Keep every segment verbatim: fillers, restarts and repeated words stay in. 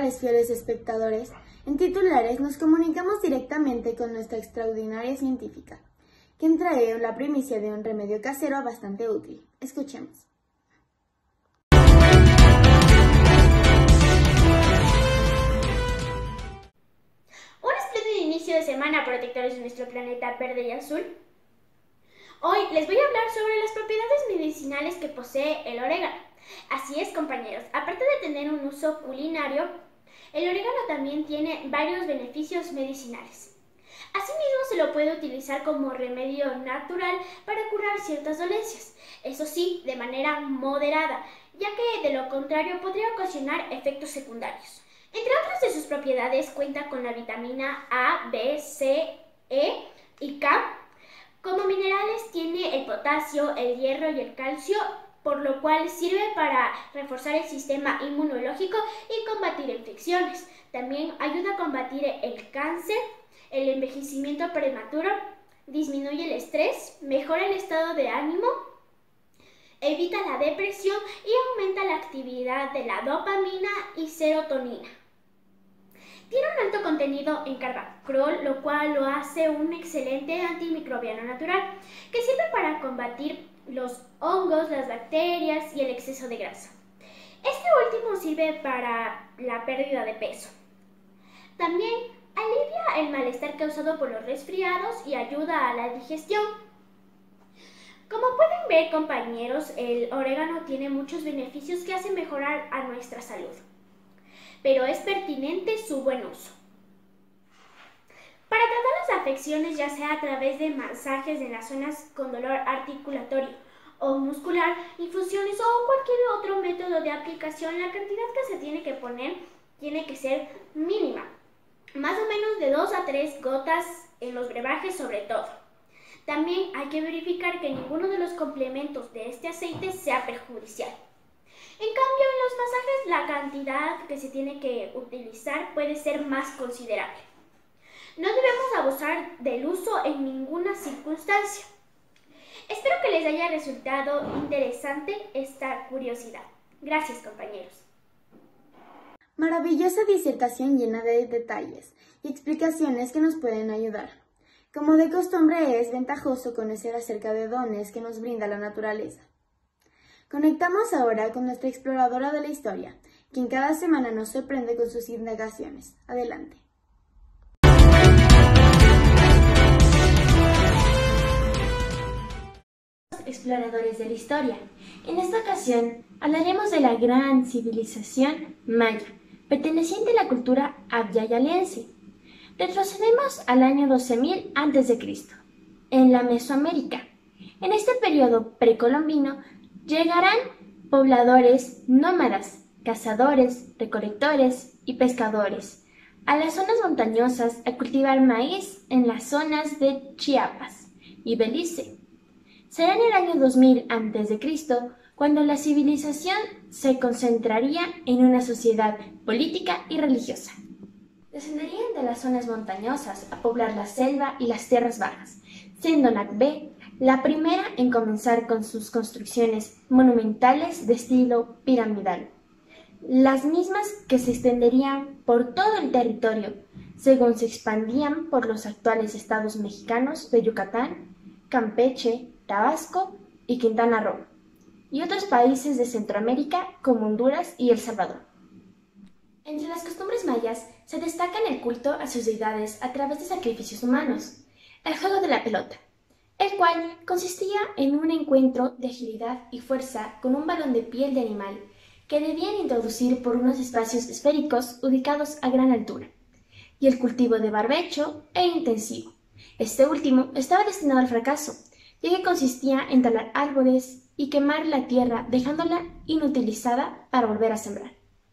tardes, fieles espectadores. En titulares nos comunicamos directamente con nuestra extraordinaria científica, quien trae la primicia de un remedio casero bastante útil. Escuchemos. Un espléndido inicio de semana, protectores de nuestro planeta verde y azul. Hoy les voy a hablar sobre las propiedades medicinales que posee el orégano. Así es, compañeros, aparte de tener un uso culinario, el orégano también tiene varios beneficios medicinales. Asimismo, se lo puede utilizar como remedio natural para curar ciertas dolencias, eso sí, de manera moderada, ya que de lo contrario podría ocasionar efectos secundarios. Entre otras de sus propiedades, cuenta con la vitamina A, B, C, E y K. Como minerales tiene el potasio, el hierro y el calcio, por lo cual sirve para reforzar el sistema inmunológico y combatir infecciones. También ayuda a combatir el cáncer, el envejecimiento prematuro, disminuye el estrés, mejora el estado de ánimo, evita la depresión y aumenta la actividad de la dopamina y serotonina. Tiene un alto contenido en carbancrol, lo cual lo hace un excelente antimicrobiano natural, que sirve para combatir los hongos, las bacterias y el exceso de grasa. Este último sirve para la pérdida de peso. También alivia el malestar causado por los resfriados y ayuda a la digestión. Como pueden ver, compañeros, el orégano tiene muchos beneficios que hacen mejorar a nuestra salud, pero es pertinente su buen uso. Para tratar las afecciones, ya sea a través de masajes en las zonas con dolor articulatorio o muscular, infusiones o cualquier otro método de aplicación, la cantidad que se tiene que poner tiene que ser mínima, más o menos de dos a tres gotas en los brebajes sobre todo. También hay que verificar que ninguno de los complementos de este aceite sea perjudicial. En cambio, en los masajes la cantidad que se tiene que utilizar puede ser más considerable. No debemos abusar del uso en ninguna circunstancia. Espero que les haya resultado interesante esta curiosidad. Gracias, compañeros. Maravillosa disertación llena de detalles y explicaciones que nos pueden ayudar. Como de costumbre, es ventajoso conocer acerca de dones que nos brinda la naturaleza. Conectamos ahora con nuestra exploradora de la historia, quien cada semana nos sorprende con sus indagaciones. Adelante. Exploradores de la historia. En esta ocasión hablaremos de la gran civilización maya, perteneciente a la cultura abyayalense. Retrocedemos al año doce mil antes de Cristo, en la Mesoamérica. En este periodo precolombino llegarán pobladores nómadas, cazadores, recolectores y pescadores a las zonas montañosas a cultivar maíz en las zonas de Chiapas y Belice. Será en el año dos mil antes de Cristo cuando la civilización se concentraría en una sociedad política y religiosa. Descenderían de las zonas montañosas a poblar la selva y las tierras bajas, siendo Nakbe la primera en comenzar con sus construcciones monumentales de estilo piramidal, las mismas que se extenderían por todo el territorio, según se expandían por los actuales estados mexicanos de Yucatán, Campeche, Tabasco y Quintana Roo, y otros países de Centroamérica como Honduras y El Salvador. Entre las costumbres mayas se destacan el culto a sus deidades a través de sacrificios humanos, el juego de la pelota, el cual consistía en un encuentro de agilidad y fuerza con un balón de piel de animal que debían introducir por unos espacios esféricos ubicados a gran altura, y el cultivo de barbecho e intensivo. Este último estaba destinado al fracaso, ya que consistía en talar árboles y quemar la tierra dejándola inutilizada para volver a sembrar.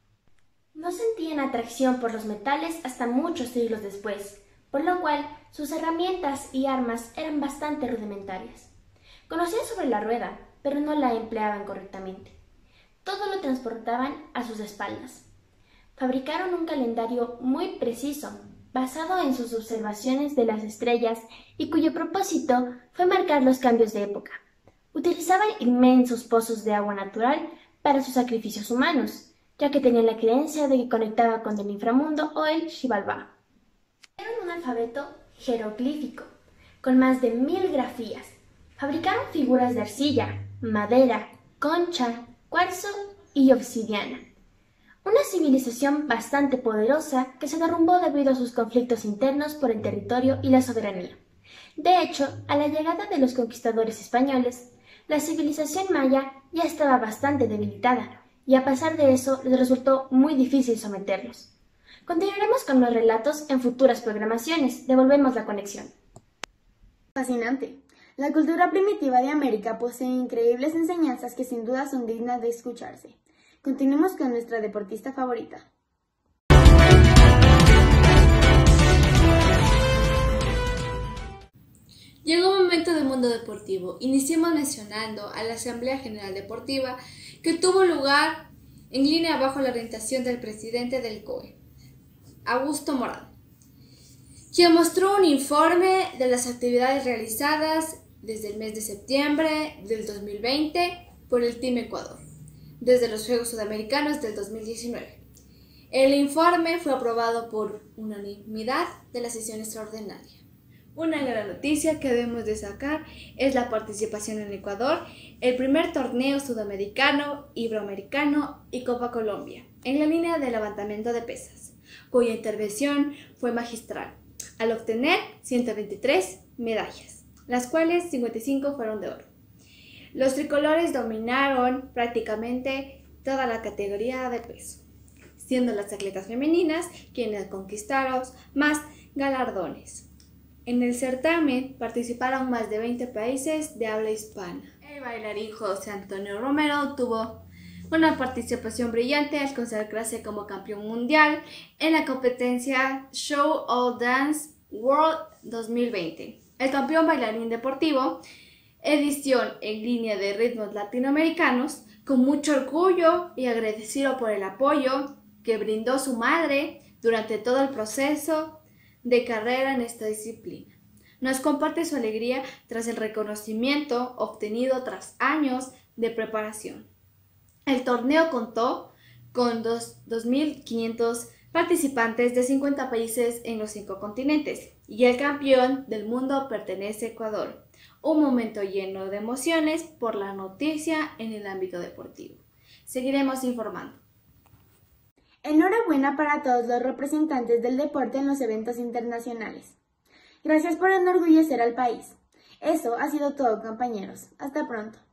No sentían atracción por los metales hasta muchos siglos después, por lo cual sus herramientas y armas eran bastante rudimentarias. Conocían sobre la rueda, pero no la empleaban correctamente. Todo lo transportaban a sus espaldas. Fabricaron un calendario muy preciso, basado en sus observaciones de las estrellas y cuyo propósito fue marcar los cambios de época. Utilizaban inmensos pozos de agua natural para sus sacrificios humanos, ya que tenían la creencia de que conectaba con el inframundo o el Xibalbá. Era un alfabeto jeroglífico, con más de mil grafías. Fabricaron figuras de arcilla, madera, concha, cuarzo y obsidiana. Una civilización bastante poderosa que se derrumbó debido a sus conflictos internos por el territorio y la soberanía. De hecho, a la llegada de los conquistadores españoles, la civilización maya ya estaba bastante debilitada, y a pesar de eso les resultó muy difícil someterlos. Continuaremos con los relatos en futuras programaciones. Devolvemos la conexión. Fascinante. La cultura primitiva de América posee increíbles enseñanzas que sin duda son dignas de escucharse. Continuemos con nuestra deportista favorita. Llegó un momento del mundo deportivo. Iniciemos mencionando a la Asamblea General Deportiva que tuvo lugar en línea bajo la orientación del presidente del C O E, Augusto Morado, quien mostró un informe de las actividades realizadas desde el mes de septiembre del dos mil veinte por el Team Ecuador, desde los Juegos Sudamericanos del dos mil diecinueve. El informe fue aprobado por unanimidad de la sesión extraordinaria. Una gran noticia que debemos destacar es la participación en Ecuador, el primer torneo sudamericano, iberoamericano y Copa Colombia, en la línea de levantamiento de pesas, cuya intervención fue magistral, al obtener ciento veintitrés medallas, las cuales cincuenta y cinco fueron de oro. Los tricolores dominaron prácticamente toda la categoría de peso, siendo las atletas femeninas quienes conquistaron más galardones. En el certamen participaron más de veinte países de habla hispana. El bailarín José Antonio Romero tuvo una participación brillante al consagrarse como campeón mundial en la competencia Show All Dance World dos mil veinte. El campeón bailarín deportivo, edición en línea de ritmos latinoamericanos, con mucho orgullo y agradecido por el apoyo que brindó su madre durante todo el proceso de carrera en esta disciplina. Nos comparte su alegría tras el reconocimiento obtenido tras años de preparación. El torneo contó con dos mil quinientos participantes de cincuenta países en los cinco continentes y el campeón del mundo pertenece a Ecuador. Un momento lleno de emociones por la noticia en el ámbito deportivo. Seguiremos informando. Enhorabuena para todos los representantes del deporte en los eventos internacionales. Gracias por enorgullecer al país. Eso ha sido todo, compañeros. Hasta pronto.